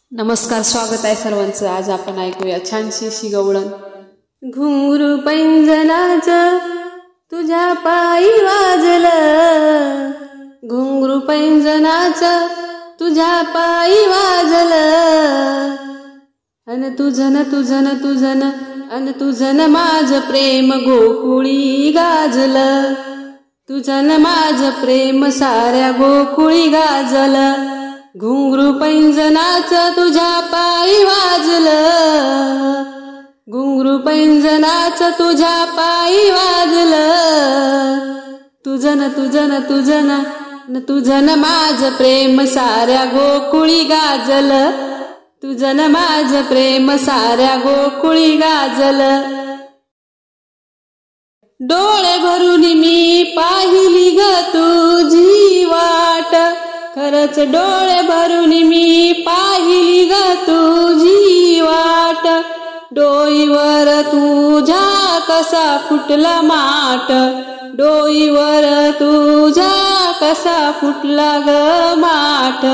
नमस्कार, स्वागत आहे सर्वांचं. आज आपण ऐकूया छानशी अशी गवळण. घुंगरू पैंजनाचं तुझ्या पायी वाजलं, घुंगरू पैंजनाचं तुझ्या पायी वाजलं, अन तुझन तुझन तुझन अन तुझन माझं प्रेम गोकुळी गाजलं, तुझन माझं प्रेम साऱ्या गोकुळी गाजलं. घुंगरू पैंजनाचं तुझ्या पायी वाजलं, घुंगरू पैंजनाचं तुझ्या पायी वाजलं, तुझन तुझन तुझन न तुझन माझं प्रेम साऱ्या गोकुळी गाजलं, तुझन माझं प्रेम साऱ्या गोकुळी गाजलं. डोळे भरून मी पाहिली ग तुझी वाट, खरंच डोळे भरून मी पाहिली ग तुझी वाट, डोईवर तुझ्या कसा फुटला माठ, डोईवर तुझ्या कसा फुटला ग माठ,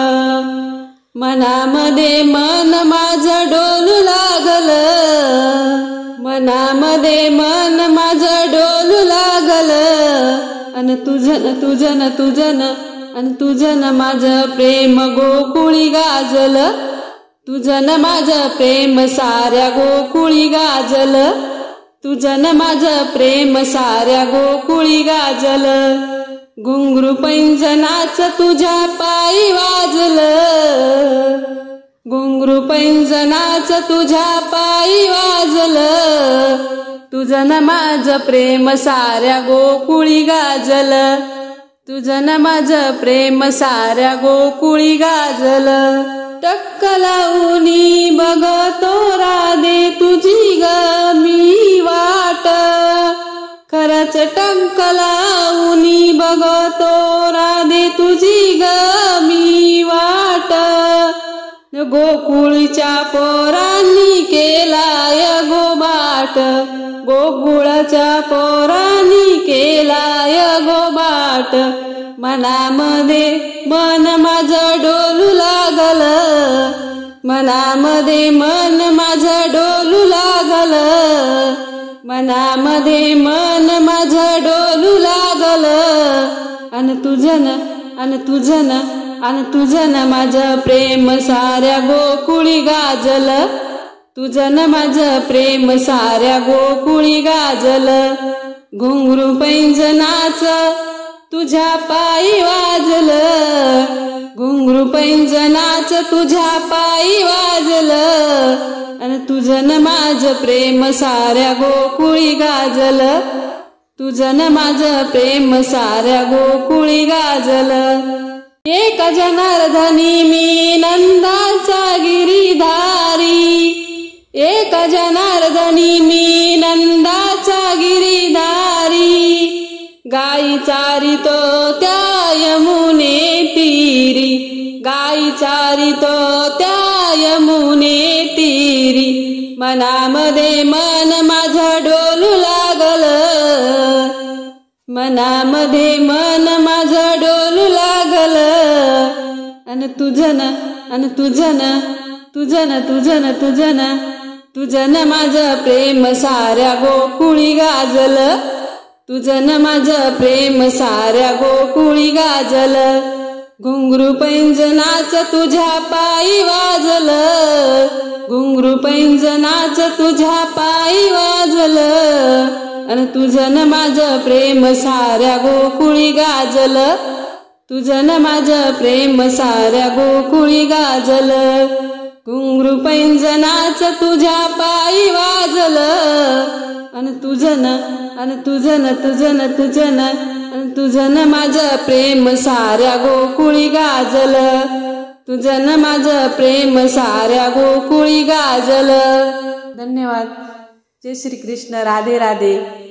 मनामध्ये मन माझं डोलू लागलं, मनामध्ये मन माझं डोलू लागलं, अन तुझन तुझन तुझन अन तुझन माझं प्रेम गोकुळी गाजलं, तुझन माझं प्रेम साऱ्या गोकुळी गाजलं, तुझन माझं प्रेम साऱ्या गोकुळी गाजलं. घुंगरू पैंजनाचं तुझ्या पायी वाजलं, घुंगरू पैंजनाचं तुझ्या पायी वाजलं, तुझन माझं प्रेम साऱ्या गोकुळी गाजलं, तुझन माझं प्रेम साऱ्या गोकुळी गाजलं. टक्क लावूनी बघतो राधे तुझी ग मी वाट, खरंच टक्क लावूनी बघतो राधे तुझी ग मी वाट, गोकुळच्या पोरांनी केलाय गोबाट, गोकुळच्या पोरांनी केलाय गोबाट, मनामध्ये मन माझं डोलू लागलं, मनामध्ये मन माझं डोलू लागलं, मनामध्ये मन माझं डोलू लागलं, अन तुझन अन तुझन अन तुझन माझं प्रेम साऱ्या गोकुळी गाजलं, तुझन माझं प्रेम साऱ्या गोकुळी गाजलं. घुंगरू पैंजनाचं तुझ्या पायी वाजलं, घुंगरू पैंजनाचं तुझ्या पायी वाजलं, अन तुझन माझं प्रेम साऱ्या गोकुळी गाजलं, तुझन माझं प्रेम साऱ्या गोकुळी गाजलं. एक जनार्दनी मी नंदाचा गिरीधारी, एक जनार्दनी मी नंदाचा गिरीधारी, गाई चारितो त्या यमुने तीरी, गाई चारितो त्या यमुने तीरी, मनामध्ये मन माझं डोलू लागलं, मनामध्ये मन माझं डोलू लागलं, अन तुझन अन तुझन तुझन तुझन तुझन तुझन माझं प्रेम साऱ्या गोकुळी गाजलं, तुझन माझं प्रेम साऱ्या गोकुळी गाजलं. घुंगरू पैंजनाचं तुझ्या पायी वाजलं, घुंगरू पैंजनाचं तुझ्या पायी वाजलं, अन तुझन माझं प्रेम साऱ्या गोकुळी गाजलं, तुझन माझं प्रेम साऱ्या गोकुळी गाजलं. घुंगरू पैंजनाचं तुझ्या पायी वाजलं, अन तुझन तुझन तुझन अन तुझन माझं प्रेम साऱ्या गोकुळी गाजलं, तुझन माझं प्रेम साऱ्या गोकुळी गाजलं. धन्यवाद. जय श्री कृष्ण. राधे राधे.